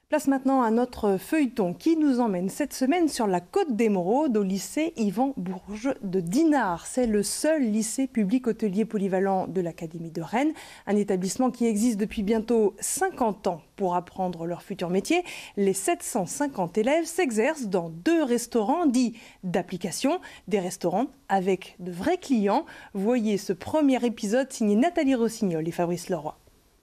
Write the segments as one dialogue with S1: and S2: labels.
S1: Place maintenant à notre feuilleton qui nous emmène cette semaine sur la Côte d'Émeraude au lycée Yvan Bourges de Dinard. C'est le seul lycée public hôtelier polyvalent de l'Académie de Rennes, un établissement qui existe depuis bientôt 50 ans pour apprendre leur futur métier. Les 750 élèves s'exercent dans 2 restaurants dits d'application, des restaurants avec de vrais clients. Voyez ce premier épisode signé Nathalie Rossignol et Fabrice Leroy.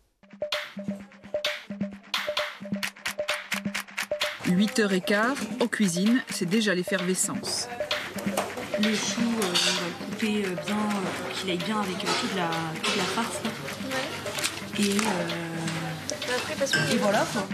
S2: 8h15, en cuisine, c'est déjà l'effervescence.
S3: Le chou, on va le couper bien pour qu'il aille bien avec toute la farce. Ouais. Et voilà quoi.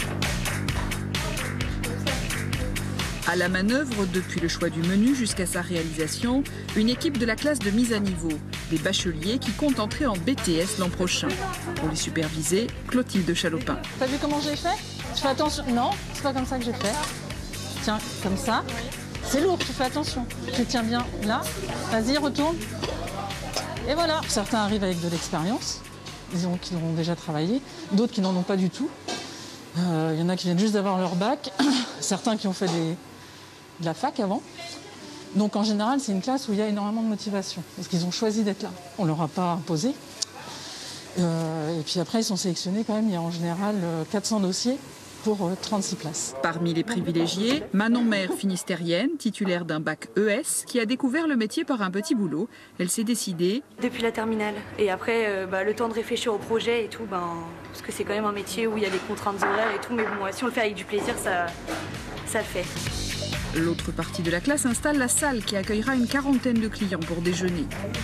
S2: À la manœuvre, depuis le choix du menu jusqu'à sa réalisation, une équipe de la classe de mise à niveau, des bacheliers qui comptent entrer en BTS l'an prochain. Pour les superviser, Clotilde Chalopin.
S4: T'as vu comment j'ai fait? Tu fais attention. Non, c'est pas comme ça que j'ai fait. Tu tiens comme ça. C'est lourd, tu fais attention. Tu tiens bien là. Vas-y, retourne. Et voilà. Certains arrivent avec de l'expérience, disons qu'ils ont déjà travaillé. D'autres qui n'en ont pas du tout. Il y en a qui viennent juste d'avoir leur bac. Certains qui ont fait de la fac avant. Donc en général, c'est une classe où il y a énormément de motivation. Parce qu'ils ont choisi d'être là. On ne leur a pas imposé. Et puis après, ils sont sélectionnés quand même. Il y a en général 400 dossiers pour 36 places.
S2: Parmi les privilégiés, Manon Mère, finistérienne, titulaire d'un bac ES, qui a découvert le métier par un petit boulot. Elle s'est décidée.
S3: Depuis la terminale. Et après, le temps de réfléchir au projet et tout, parce que c'est quand même un métier où il y a des contraintes horaires et tout. Mais bon, si on le fait avec du plaisir, ça le fait.
S2: L'autre partie de la classe installe la salle qui accueillera une quarantaine de clients pour déjeuner.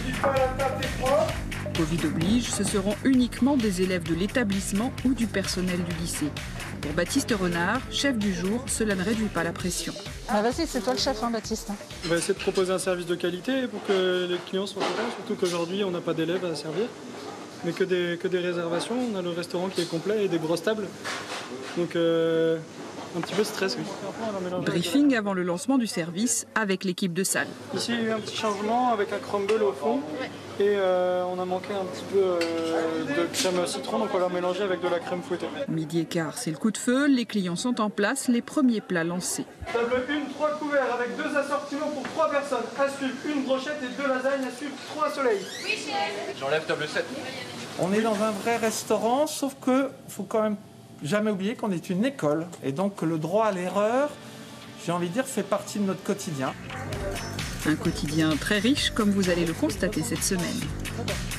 S2: Covid oblige, ce seront uniquement des élèves de l'établissement ou du personnel du lycée. Pour Baptiste Renard, chef du jour, cela ne réduit pas la pression.
S4: Vas-y, c'est toi le chef, Baptiste.
S5: On va essayer de proposer un service de qualité pour que les clients soient contents, surtout qu'aujourd'hui on n'a pas d'élèves à servir, mais que des réservations. On a le restaurant qui est complet et des grosses tables. Donc un petit peu de stress, oui.
S2: Briefing avant le lancement du service avec l'équipe de salle.
S5: Ici, il y a eu un petit changement avec un crumble au fond. Et on a manqué un petit peu de crème citron, donc on l'a mélangé avec de la crème fouettée.
S2: Midi et quart, c'est le coup de feu. Les clients sont en place, les premiers plats lancés.
S5: Table 1, 3 couverts avec 2 assortiments pour 3 personnes. À suivre, 1 brochette et 2 lasagnes. À suivre, 3 soleils. Oui, chef.
S6: J'enlève table 7.
S7: On est dans un vrai restaurant, sauf que faut quand même jamais oublier qu'on est une école. Et donc le droit à l'erreur, j'ai envie de dire, fait partie de notre quotidien.
S2: Un quotidien très riche, comme vous allez le constater cette semaine.